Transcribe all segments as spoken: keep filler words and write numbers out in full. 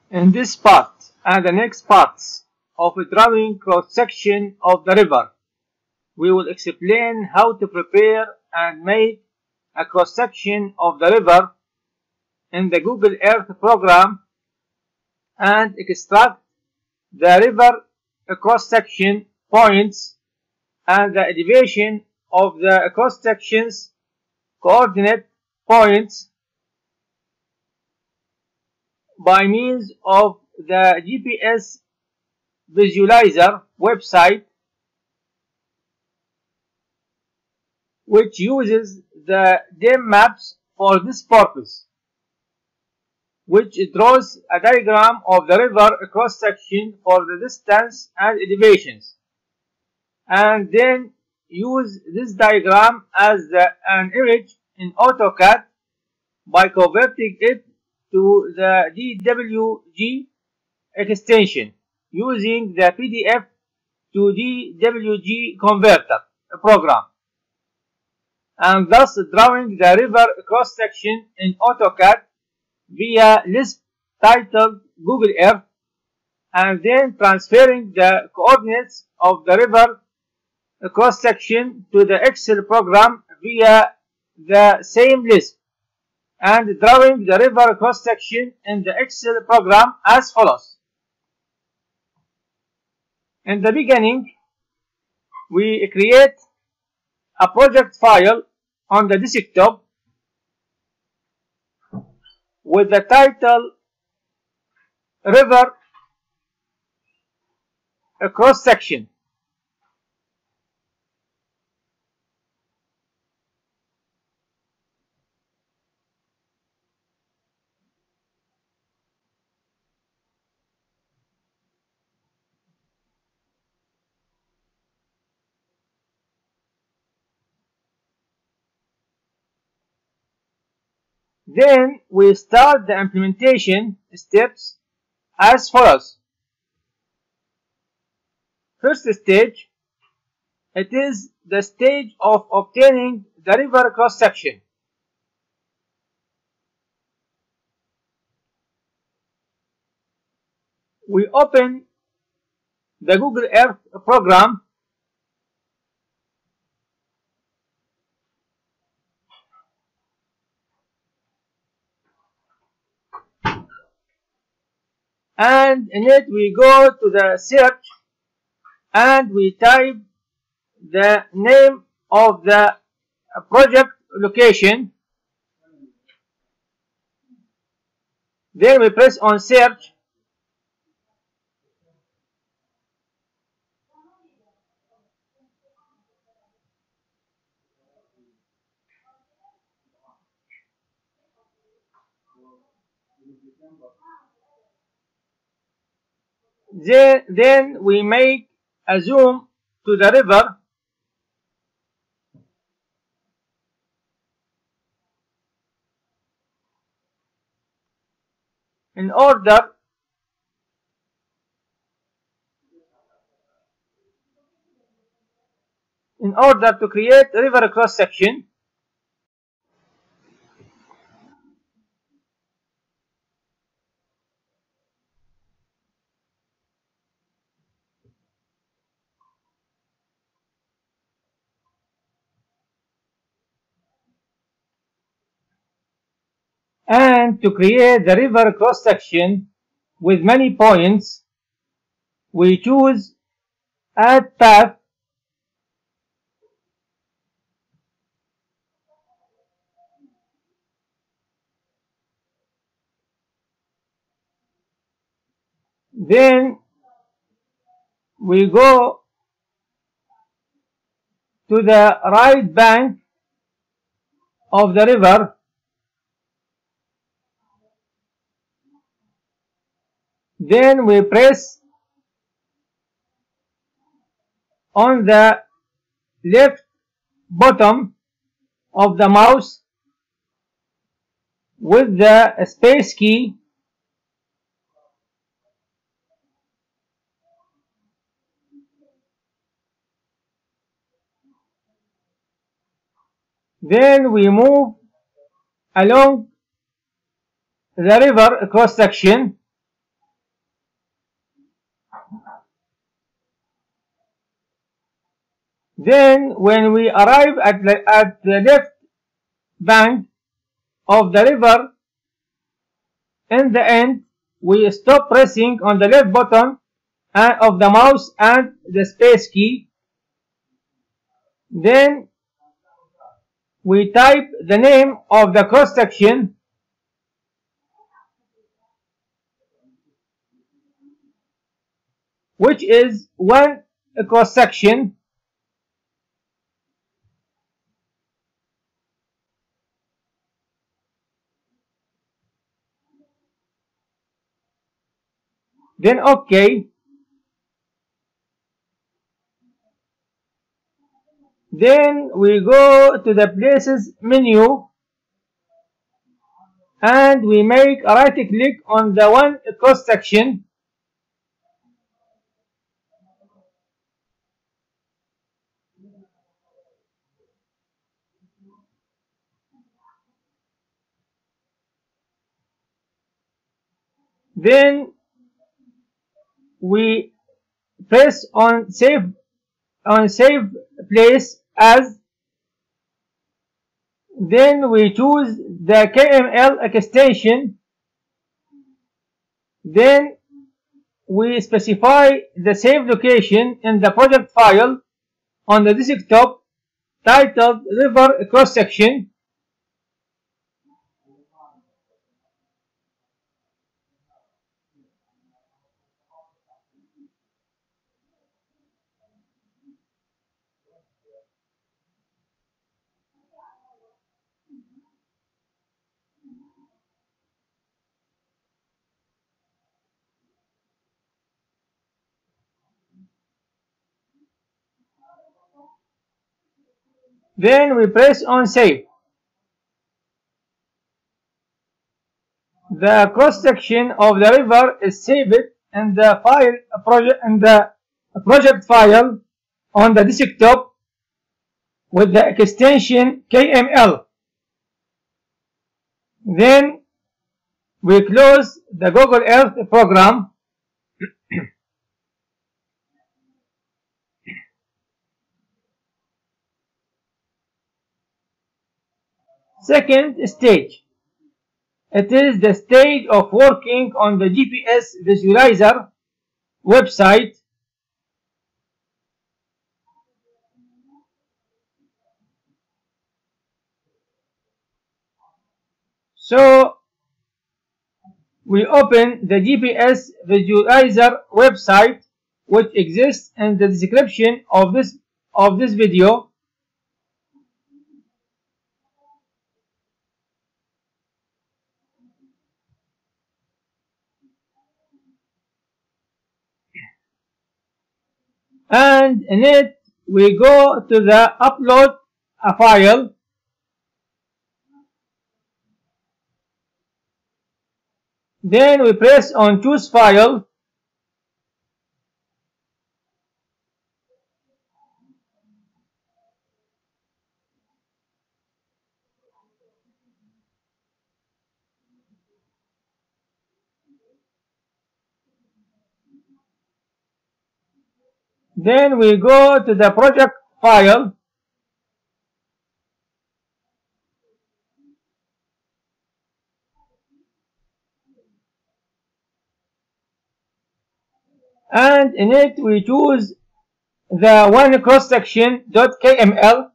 In this part and the next parts of drawing cross-section of the river, we will explain how to prepare and make a cross-section of the river in the Google Earth program and extract the river cross-section points and the elevation of the cross-section's coordinate points by means of the G P S visualizer website, which uses the D E M maps for this purpose, which draws a diagram of the river cross-section for the distance and elevations, and then use this diagram as the, an image in AutoCAD by converting it to the D W G extension using the P D F to D W G converter program, and thus drawing the river cross-section in AutoCAD via list titled Google Earth, and then transferring the coordinates of the river cross-section to the Excel program via the same list, and drawing the river cross-section in the Excel program as follows. In the beginning, we create a project file on the desktop with the title River Cross-Section. Then we start the implementation steps as follows. First stage, it is the stage of obtaining the river cross-section. We open the Google Earth program and in it we go to the search and we type the name of the project location. Then we press on search. Then, then we make a zoom to the river in order in order to create a river cross section. And to create the river cross section with many points, we choose add path then we go to the right bank of the river then we press on the left bottom of the mouse with the space key then we move along the river cross section Then when we arrive at the, at the left bank of the river, in the end, we stop pressing on the left button of the mouse and the space key. Then we type the name of the cross section, which is one cross section. Then OK. Then we go to the places menu and we make a right click on the one cross section. Then we press on save on save place as. Then we choose the K M L extension. Then we specify the save location in the project file on the desktop titled River Cross Section. Then we press on save. The cross section of the river is saved in the file project in the project file on the desktop with the extension K M L. Then we close the Google Earth program. Second stage. It is the stage of working on the G P S visualizer website. So we open the G P S visualizer website, which exists in the description of this of this video. And in it we go to the upload a file. Then we press on choose file. Then we go to the project file. And in it we choose the one cross section .kml,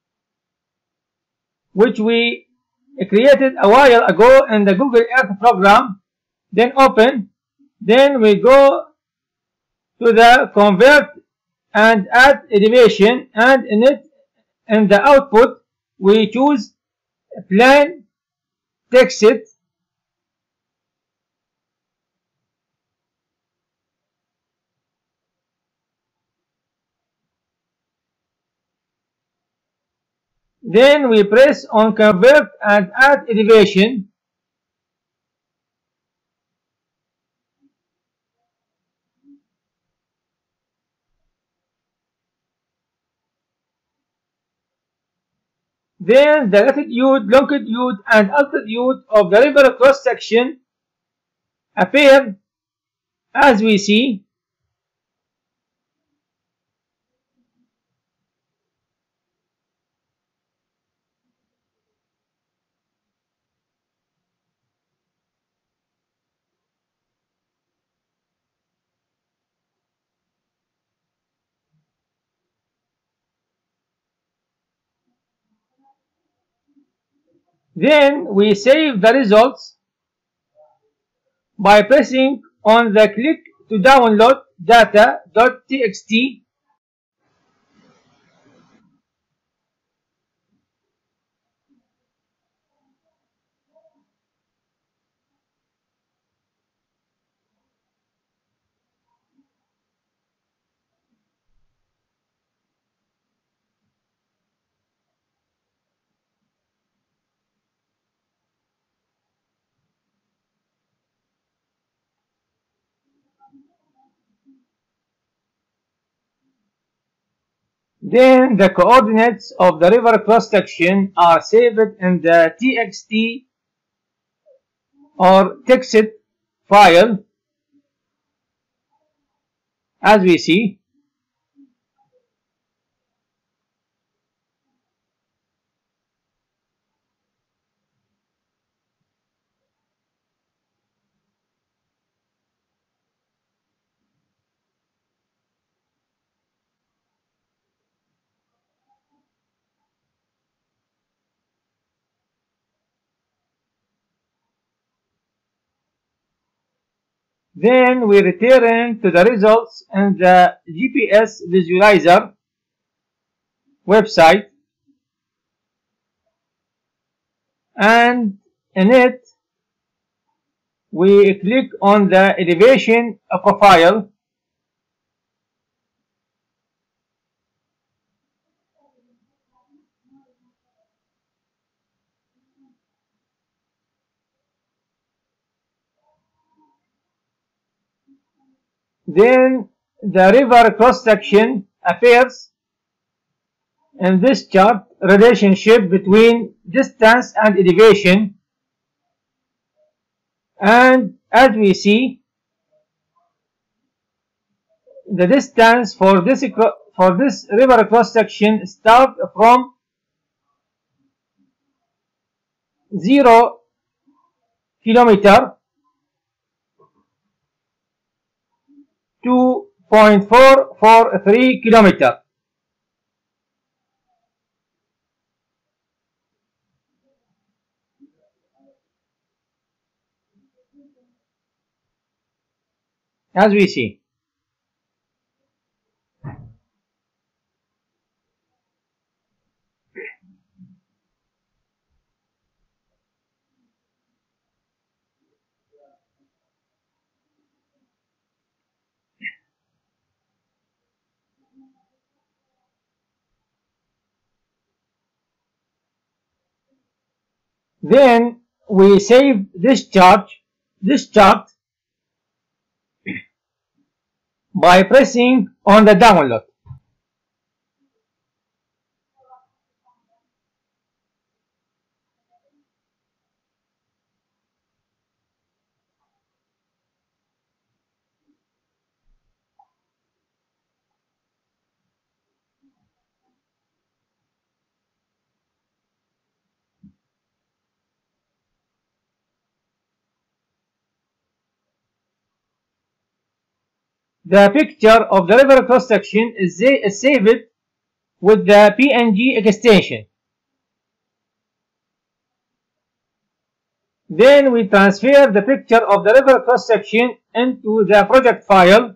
which we created a while ago in the Google Earth program. Then open. Then we go to the convert and add elevation, and in it in the output we choose plan text. Then we press on convert and add elevation. Then the latitude, longitude, and altitude of the river cross section appear as we see. Then we save the results by pressing on the click to download data.txt. Then the coordinates of the river cross-section are saved in the txt or text file, as we see. Then we return to the results in the G P S visualizer website, and in it we click on the elevation profile. Then the river cross-section appears in this chart, relationship between distance and elevation, and as we see, the distance for this for this river cross-section start from zero kilometer to zero point four four three kilometer. As we see. Then we save this chart, this chart by pressing on the download. The picture of the river cross section is saved with the P N G extension. Then we transfer the picture of the river cross section into the project file.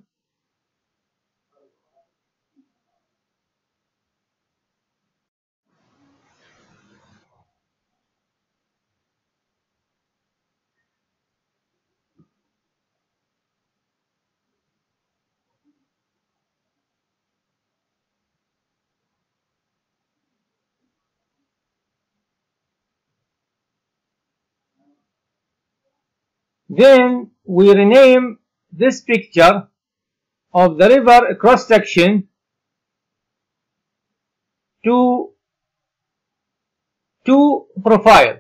Then we rename this picture of the river cross section to to profile.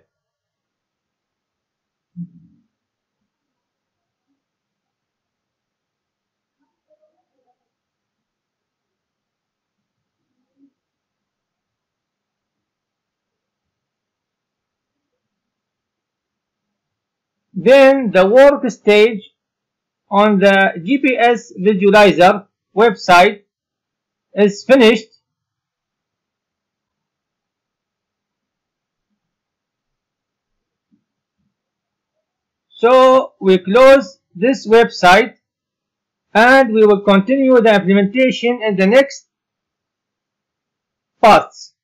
Then the work stage on the G P S visualizer website is finished. So we close this website and we will continue the implementation in the next parts.